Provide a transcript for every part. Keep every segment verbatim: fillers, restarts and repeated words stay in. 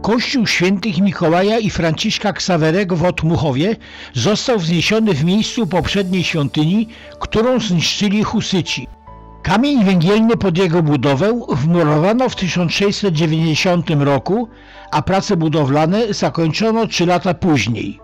Kościół świętych Mikołaja i Franciszka Ksawerego w Otmuchowie został wzniesiony w miejscu poprzedniej świątyni, którą zniszczyli husyci. Kamień węgielny pod jego budowę wmurowano w tysiąc sześćset dziewięćdziesiątym roku, a prace budowlane zakończono trzy lata później.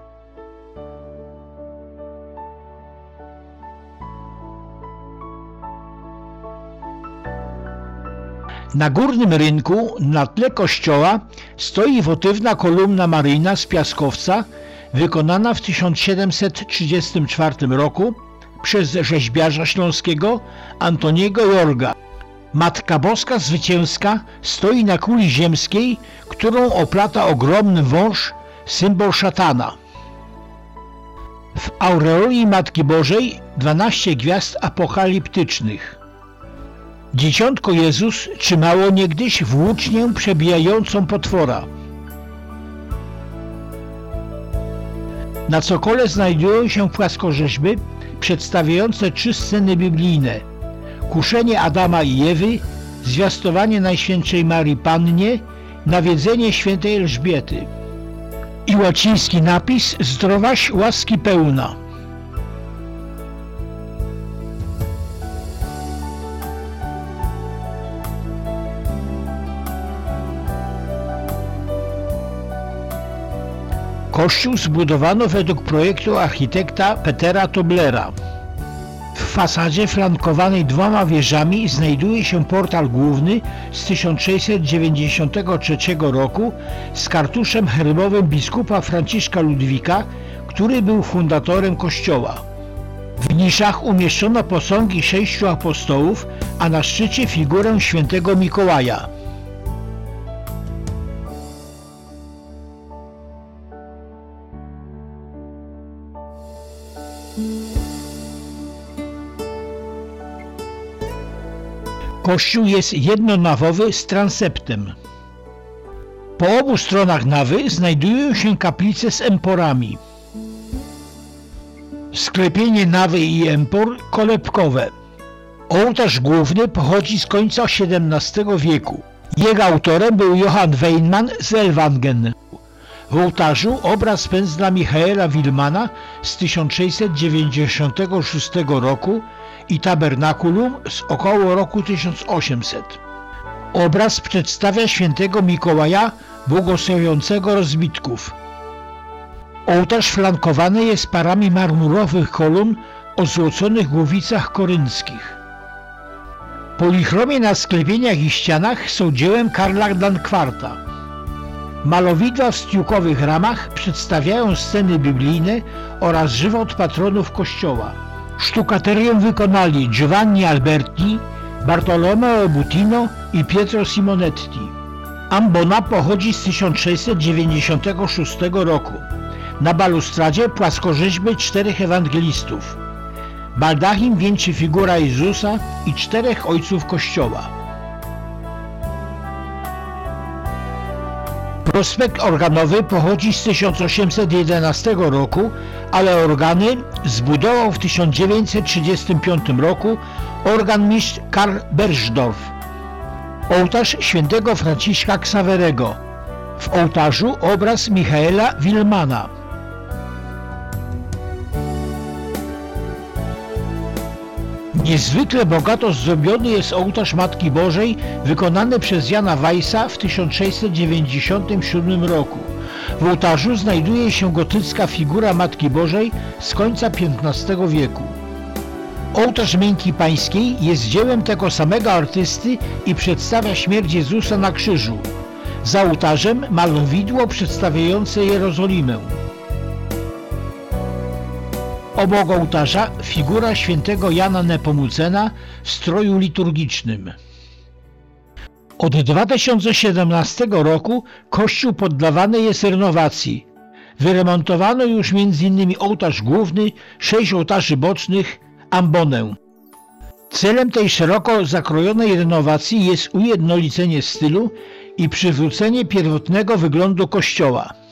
Na górnym rynku, na tle kościoła, stoi wotywna kolumna maryjna z piaskowca, wykonana w tysiąc siedemset trzydziestym czwartym roku przez rzeźbiarza śląskiego Antoniego Jorga. Matka Boska Zwycięska stoi na kuli ziemskiej, którą oplata ogromny wąż, symbol szatana. W aureoli Matki Bożej dwanaście gwiazd apokaliptycznych. Dzieciątko Jezus trzymało niegdyś włócznię przebijającą potwora. Na cokole znajdują się płaskorzeźby przedstawiające trzy sceny biblijne: kuszenie Adama i Ewy, zwiastowanie Najświętszej Marii Pannie, nawiedzenie świętej Elżbiety i łaciński napis „Zdrowaś łaski pełna”. Kościół zbudowano według projektu architekta Petera Toblera. W fasadzie flankowanej dwoma wieżami znajduje się portal główny z tysiąc sześćset dziewięćdziesiątego trzeciego roku z kartuszem herbowym biskupa Franciszka Ludwika, który był fundatorem kościoła. W niszach umieszczono posągi sześciu apostołów, a na szczycie figurę świętego Mikołaja. Kościół jest jednonawowy z transeptem. Po obu stronach nawy znajdują się kaplice z emporami. Sklepienie nawy i empor kolebkowe. Ołtarz główny pochodzi z końca siedemnastego wieku. Jego autorem był Johann Weinmann z Ellwangen. W ołtarzu obraz pędzla Michaela Wilmana z tysiąc sześćset dziewięćdziesiątego szóstego roku i tabernakulum z około roku tysiąc osiemset. Obraz przedstawia świętego Mikołaja błogosławiącego rozbitków. Ołtarz flankowany jest parami marmurowych kolumn o złoconych głowicach korynckich. Polichromie na sklepieniach i ścianach są dziełem Karla Dankwarta. Malowidła w stiukowych ramach przedstawiają sceny biblijne oraz żywot patronów kościoła. Sztukaterię wykonali Giovanni Alberti, Bartolomeo Butino i Pietro Simonetti. Ambona pochodzi z tysiąc sześćset dziewięćdziesiątego szóstego roku. Na balustradzie płaskorzeźby czterech ewangelistów. Baldachim wieńczy figura Jezusa i czterech ojców Kościoła. Prospekt organowy pochodzi z tysiąc osiemset jedenastego roku, ale organy zbudował w tysiąc dziewięćset trzydziestym piątym roku organmistrz Karl Bergedorf. Ołtarz świętego Franciszka Ksawerego. W ołtarzu obraz Michaela Wilmana. Niezwykle bogato zdobiony jest ołtarz Matki Bożej wykonany przez Jana Weissa w tysiąc sześćset dziewięćdziesiątym siódmym roku. W ołtarzu znajduje się gotycka figura Matki Bożej z końca piętnastego wieku. Ołtarz Męki Pańskiej jest dziełem tego samego artysty i przedstawia śmierć Jezusa na krzyżu. Za ołtarzem malowidło przedstawiające Jerozolimę. Obok ołtarza figura świętego Jana Nepomucena w stroju liturgicznym. Od dwa tysiące siedemnastego roku kościół poddawany jest renowacji. Wyremontowano już między innymi ołtarz główny, sześć ołtarzy bocznych, ambonę. Celem tej szeroko zakrojonej renowacji jest ujednolicenie stylu i przywrócenie pierwotnego wyglądu kościoła.